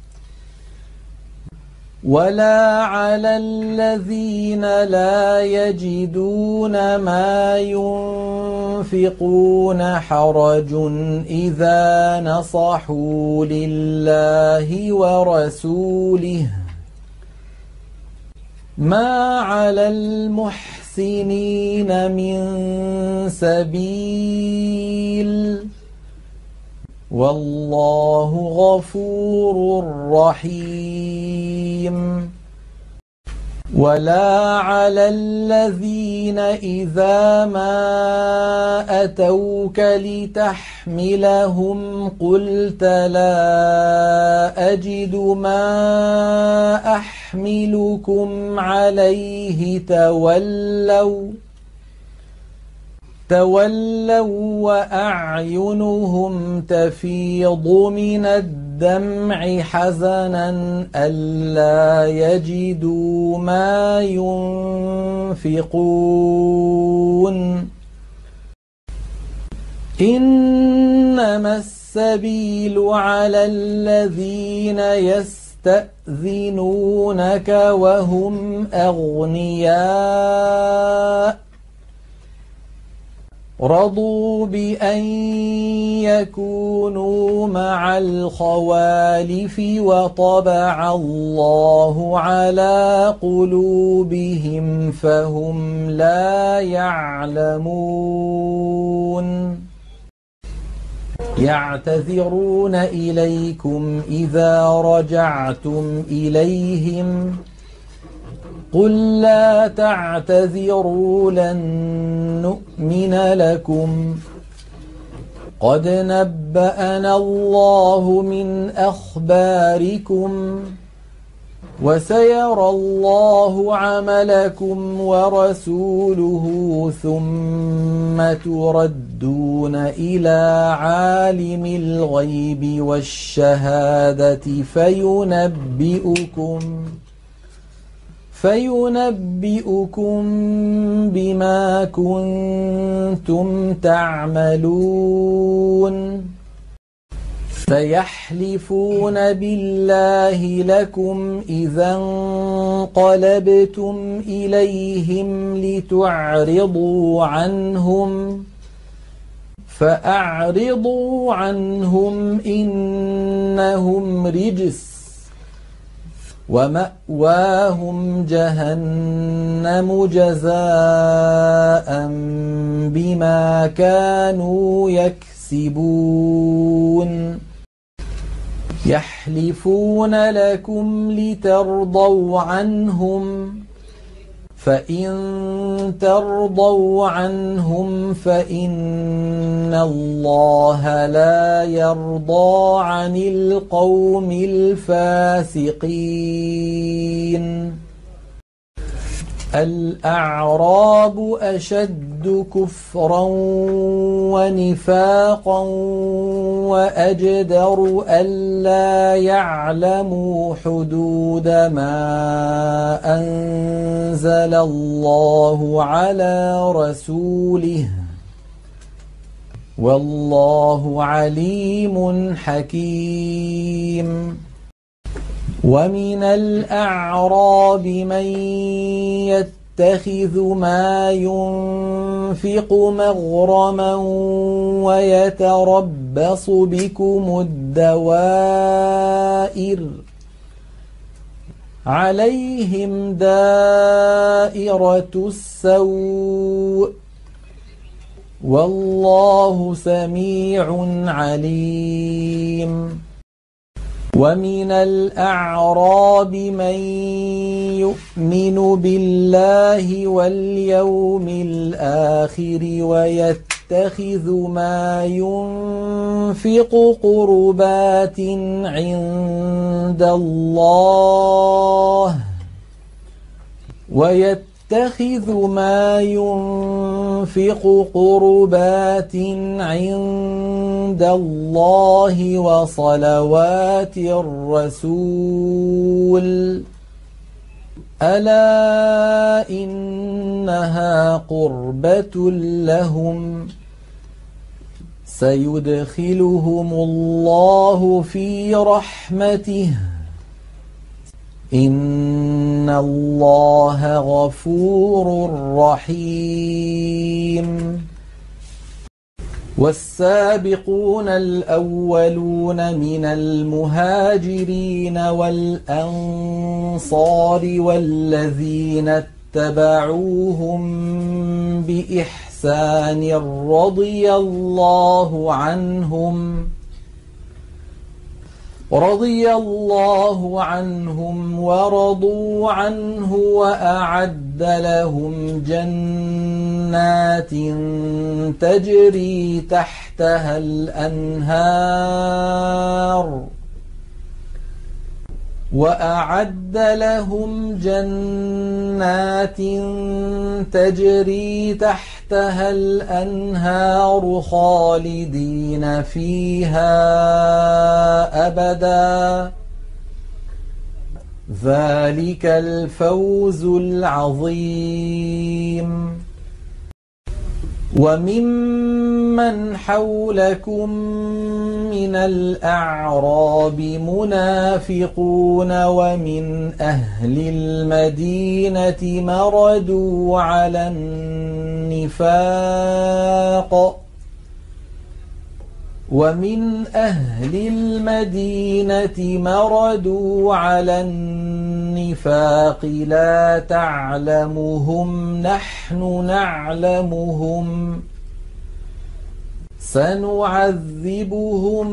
ولا على الذين لا يجدون ما ينفقون حرج إذا نصحوا لله ورسوله ما على المحسنين من سبيل والله غفور رحيم. ولا على الذين إذا ما أتوك لتحملهم قلت لا أجد ما أحملكم عليه تولوا تولوا وأعينهم تفيض من الدمع حزنا ألا يجدوا ما ينفقون. إنما السبيل على الذين يستأذنونك وهم أغنياء رضوا بأن يكونوا مع الخوالف وطبع الله على قلوبهم فهم لا يعلمون. يعتذرون إليكم إذا رجعتم إليهم قل لا تعتذروا لن نؤمن لكم قد نبأنا الله من أخباركم وسيرى الله عملكم ورسوله ثم تردون إلى عالم الغيب والشهادة فينبئكم فينبئكم بما كنتم تعملون سيحلفون بالله لكم إذا انقلبتم إليهم لتعرضوا عنهم فأعرضوا عنهم إنهم رجس ومأواهم جهنم جزاء بما كانوا يكسبون يحلفون لكم لترضوا عنهم فإن ترضوا عنهم فإن الله لا يرضى عن القوم الفاسقين الأعراب أشد كفرا ونفاقا وأجدر ألا يعلموا حدود ما أنزل الله على رسوله والله عليم حكيم ومن الأعراب من يتخذ ما ينفق مغرما ويتربص بكم الدوائر عليهم دائرة السوء والله سميع عليم ومن الأعراب من يؤمن بالله واليوم الآخر ويتخذ ما ينفق قربات عند الله ويتخذ ما ينفق قربات عند الله وصلوات الرسول ألا إنها قربة لهم سيدخلهم الله في رحمته إن الله غفور رحيم والسابقون الأولون من المهاجرين والأنصار والذين اتبعوهم بإحسان رضي الله عنهم رضي الله عنهم ورضوا عنه وأعد لهم جنات تجري تحتها الأنهار وأعد لهم جنات تجري تحتها الأنهار خالدين فيها أبدا ذلك الفوز العظيم وممن حولكم من الأعراب منافقون ومن أهل المدينة مردوا على النفاق ومن أهل المدينة مردوا على النفاق لا تعلمهم نحن نعلمهم سنعذبهم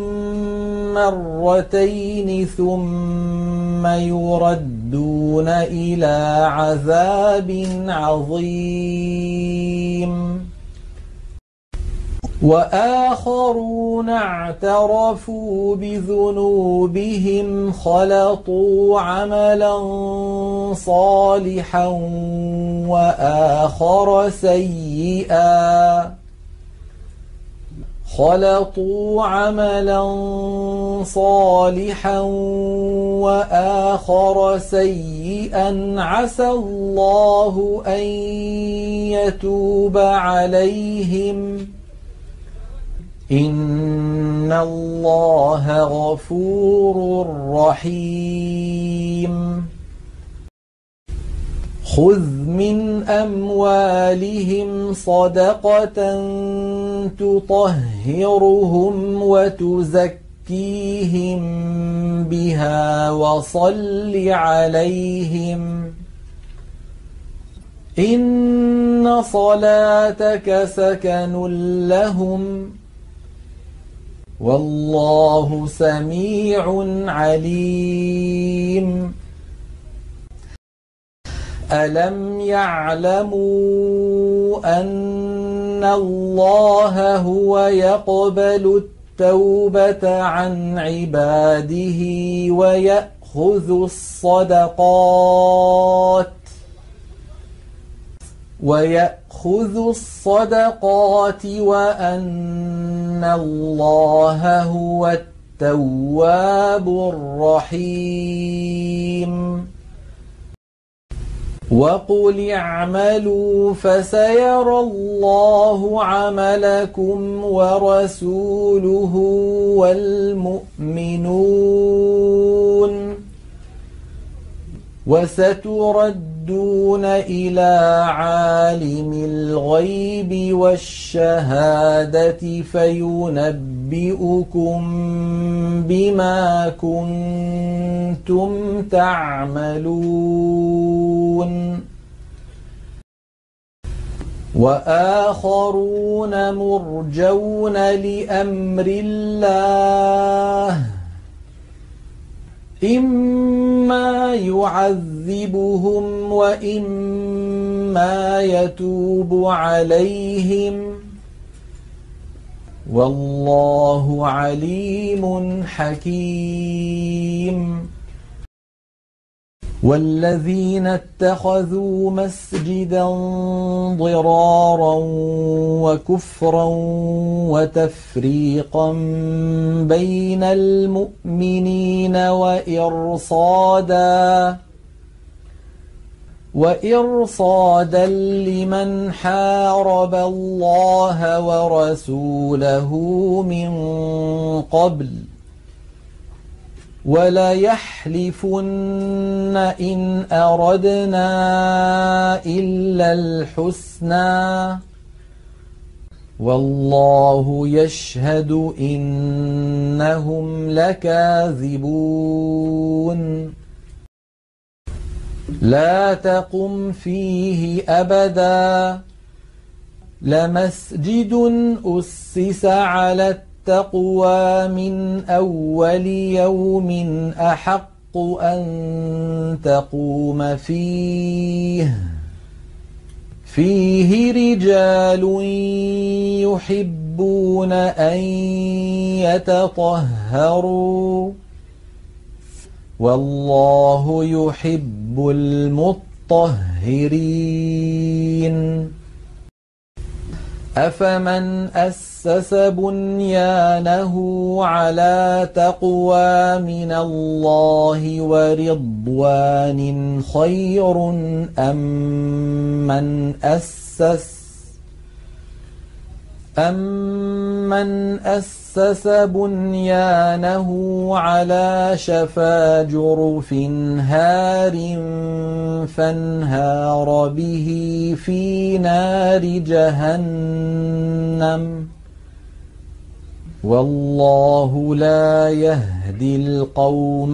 مرتين ثم يردون إلى عذاب عظيم وآخرون اعترفوا بذنوبهم خلطوا عملا صالحا وآخر سيئا خلطوا عملا صالحا وآخر سيئا عسى الله أن يتوب عليهم إن الله غفور رحيم خذ من أموالهم صدقة تطهرهم وتزكيهم بها وصل عليهم إن صلاتك سكن لهم والله سميع عليم ألم يعلموا أن الله هو يقبل التوبة عن عباده ويأخذ الصدقات ويأخذ الصدقات وأن الله هو التواب الرحيم وقل اعملوا فسيرى الله عملكم ورسوله والمؤمنون وستردون إلى عالم الغيب والشهادة فينبئكم بما كنتم تعملون وآخرون مرجون لأمر الله إما يعذبهم وإما يتوب عليهم والله عليم حكيم والذين اتخذوا مسجدا ضرارا وكفرا وتفريقا بين المؤمنين وإرصادا وإرصادا لمن حارب الله ورسوله من قبل وليحلفن إن أردنا إلا الحسنى والله يشهد إنهم لكاذبون لا تقم فيه أبدا لمسجد أسس على التقوى من أول يوم أحق أن تقوم فيه فيه رجال يحبون أن يتطهروا والله يحب المطهرين أفمن أسس بنيانه على تقوى من الله ورضوان خير أم من أسس أَمَّنْ أَسَّسَ بُنْيَانَهُ عَلَى شَفَا جُرُفٍ هَارٍ فَانْهَارَ بِهِ فِي نَارِ جَهَنَّمَ وَاللَّهُ لَا يَهْدِي الْقَوْمَ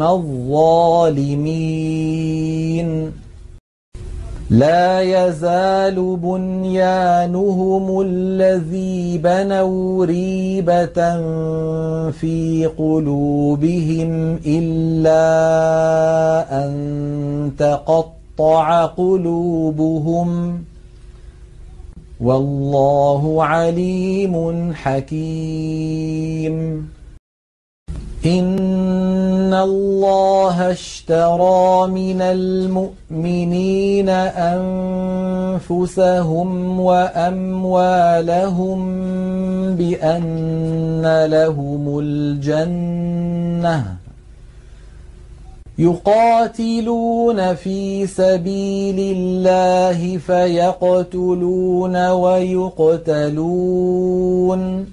الظَّالِمِينَ لا يزال بنيانهم الذي بنوا ريبة في قلوبهم إلا أن تقطع قلوبهم والله عليم حكيم. إن الله اشترى من المؤمنين أنفسهم وأموالهم بأن لهم الجنة يقاتلون في سبيل الله فيقتلون ويقتلون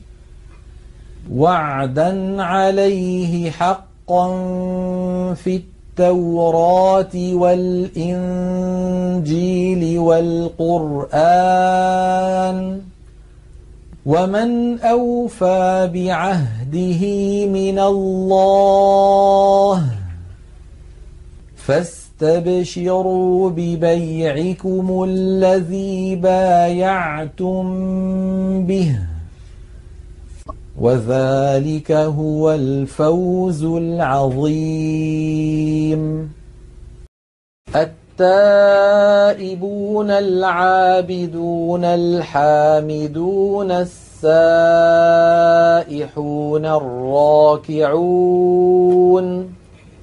وعدا عليه حقا في التوراة والإنجيل والقرآن ومن أوفى بعهده من الله فاستبشروا ببيعكم الذي بايعتم به وذلك هو الفوز العظيم. التائبون العابدون الحامدون السائحون الراكعون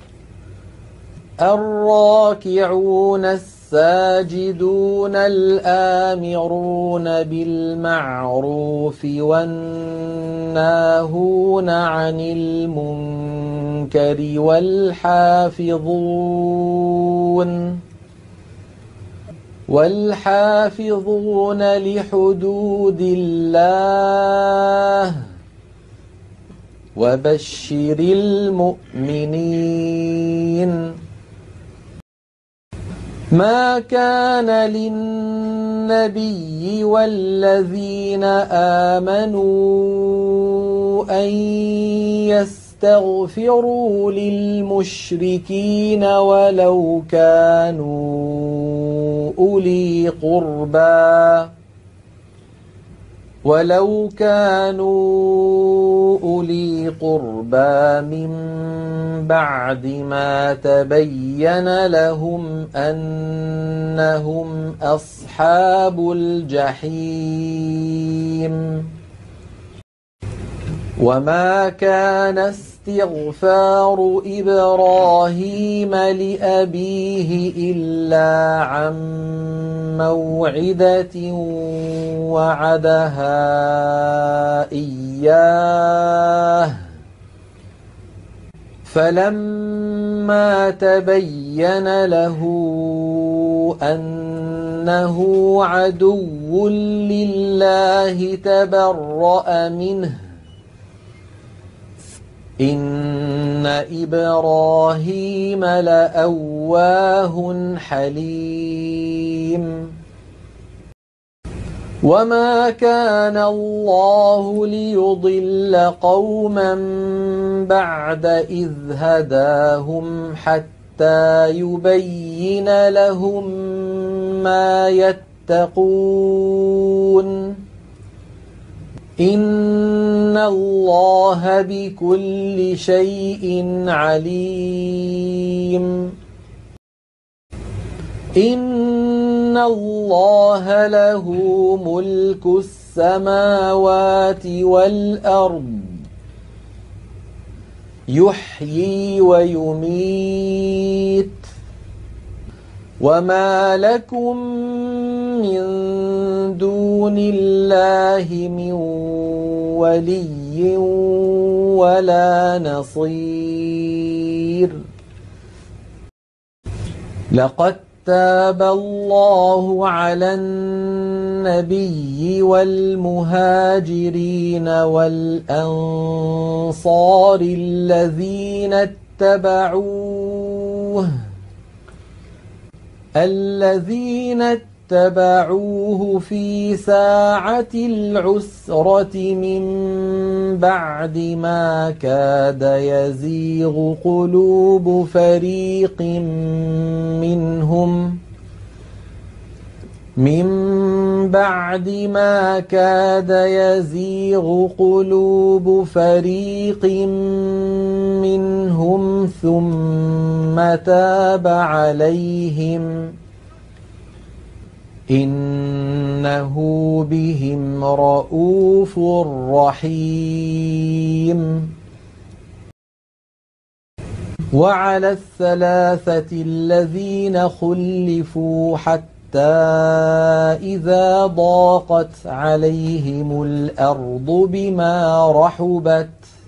الراكعون الساجدون الآمرون بالمعروف والناهون عن المنكر والحافظون والحافظون لحدود الله وبشر المؤمنين. ما كان للنبي والذين آمنوا أن يستغفروا للمشركين ولو كانوا أولي قربى ولو كانوا أولي قربى من بعد ما تبين لهم أنهم أصحاب الجحيم. وما كان استغفار إبراهيم لأبيه إلا عن موعدة وعدها إياه فلما تبين له أنه عدو لله تبرأ منه إن إبراهيم لأواه حليم. وما كان الله ليضل قوما بعد إذ هداهم حتى يبين لهم ما يتقون إن الله بكل شيء عليم. إن الله له ملك السماوات والأرض يحيي ويميت وما لكم من دون الله من ولي ولا نصير. لقد تاب الله على النبي والمهاجرين والأنصار الذين اتبعوه الذين اتبعوه في ساعة العسرة من بعد ما كاد يزيغ قلوب فريق منهم من بعد ما كاد يزيغ قلوب فريق منهم ثم تاب عليهم إنه بهم رءوف رحيم. وعلى الثلاثة الذين خلفوا حتى إذا ضاقت عليهم الأرض بما رحبت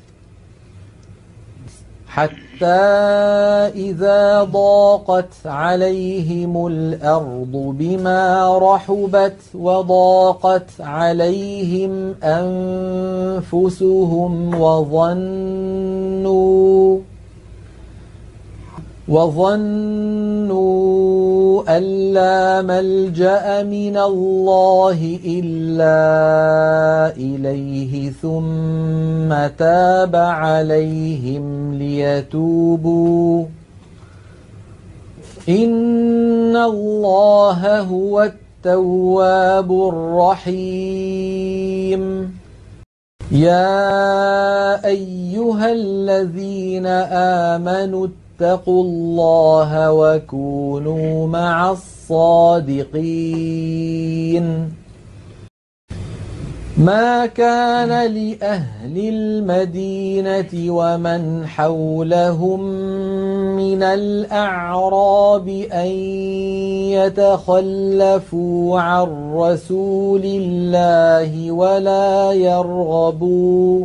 حتى إذا ضاقت عليهم الأرض بما رحبت وضاقت عليهم أنفسهم وظنوا وظنوا أن لا ملجأ من الله إلا إليه ثم تاب عليهم ليتوبوا إن الله هو التواب الرحيم. يا أيها الذين آمنوا اتقوا الله وكونوا مع الصادقين. ما كان لأهل المدينة ومن حولهم من الأعراب أن يتخلفوا عن رسول الله ولا يرغبوا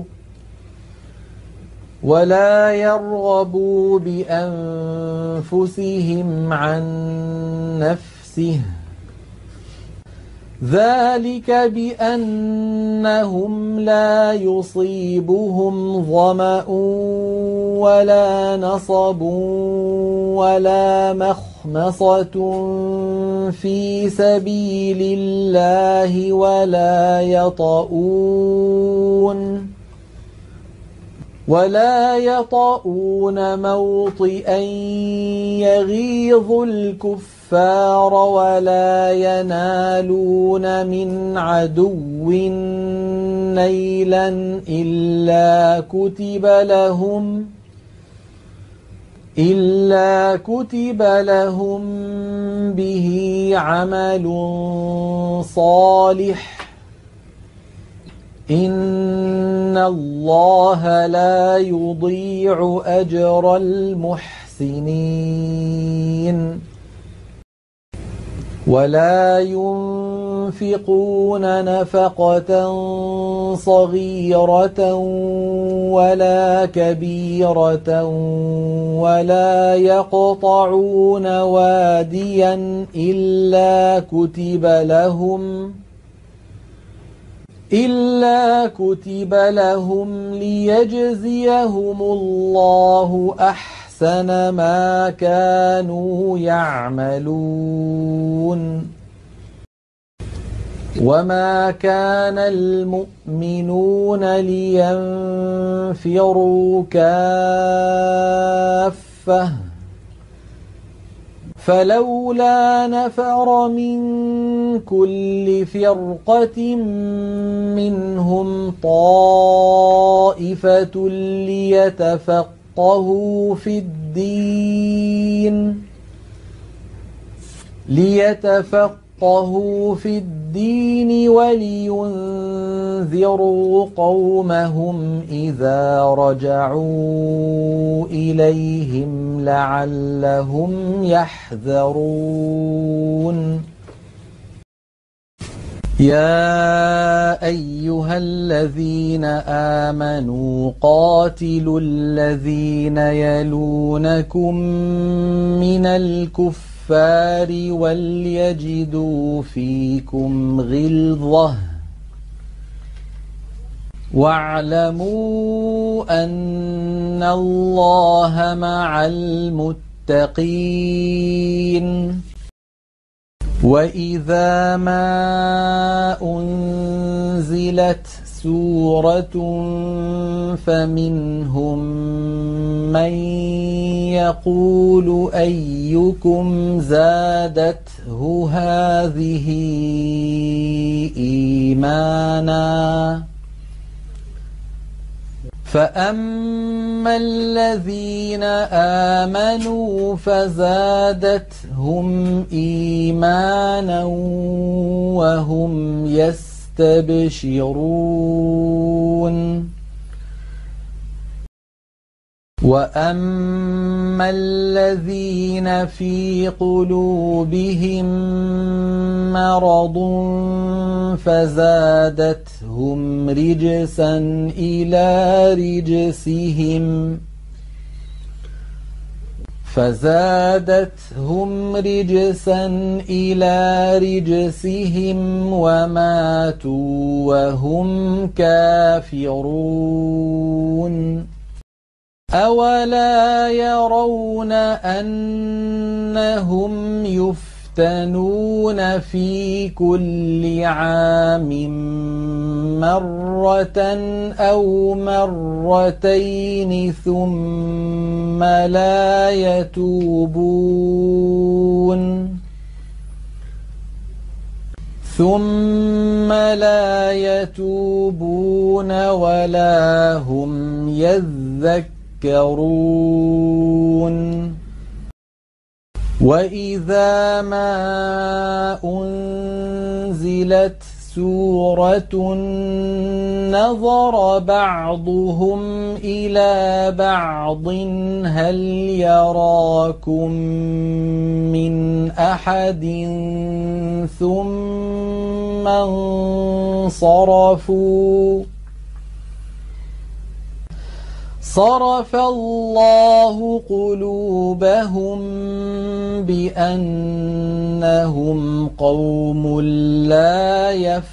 ولا يرغبوا بأنفسهم عن نفسه ذلك بأنهم لا يصيبهم ظمأ ولا نصب ولا مخمصة في سبيل الله ولا يطؤون ولا يطؤون موطئا يغيظ الكفار ولا ينالون من عدو نيلا إلا كتب لهم إلا كتب لهم به عمل صالح إن الله لا يضيع أجر المحسنين. ولا ينفقون نفقة صغيرة ولا كبيرة ولا يقطعون واديا إلا كتب لهم إلا كتب لهم ليجزيهم الله أحسن ما كانوا يعملون. وما كان المؤمنون لينفروا كافة فلولا نفر من كل فرقة منهم طائفة ليتفقهوا في الدين ليتفقهوا في الدين ولينذروا قومهم إذا رجعوا إليهم لعلهم يحذرون. يا أيها الذين آمنوا قاتلوا الذين يلونكم من الكفار وليجدوا فيكم غلظة واعلموا أن الله مع المتقين. وإذا ما أنزلت سورة فمنهم من يقول أيكم زادته هذه إيمانا فأما الذين آمنوا فزادتهم إيمانا وهم يستبشرون وأما الذين في قلوبهم مرض فزادتهم رجسا إلى رجسهم فزادتهم رجسا إلى رجسهم وماتوا وهم كافرون أولا يرون أنهم يفتنون في كل عام مرة أو مرتين ثم لا يتوبون ثم لا يتوبون ولا هم يذكرون وإذا ما أنزلت سورة نظر بعضهم إلى بعض هل يراكم من أحد ثم انصرفوا صرف الله قلوبهم بأنهم قوم لا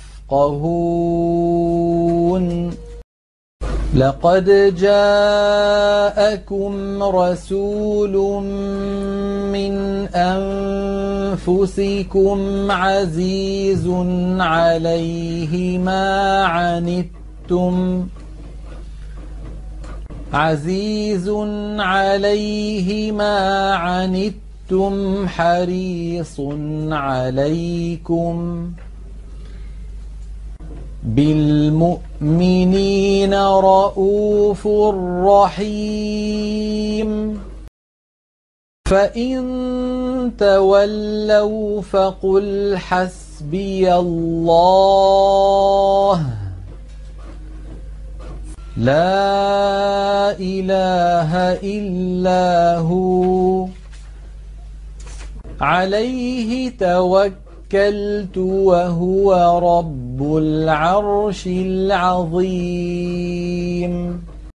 يفقهون لقد جاءكم رسول من أنفسكم عزيز عليه ما عنتم عزيز عليه ما عنتم حريص عليكم بالمؤمنين رءوف رحيم فإن تولوا فقل حسبي الله لا إله إلا هو عليه توكلت وهو رب العرش العظيم.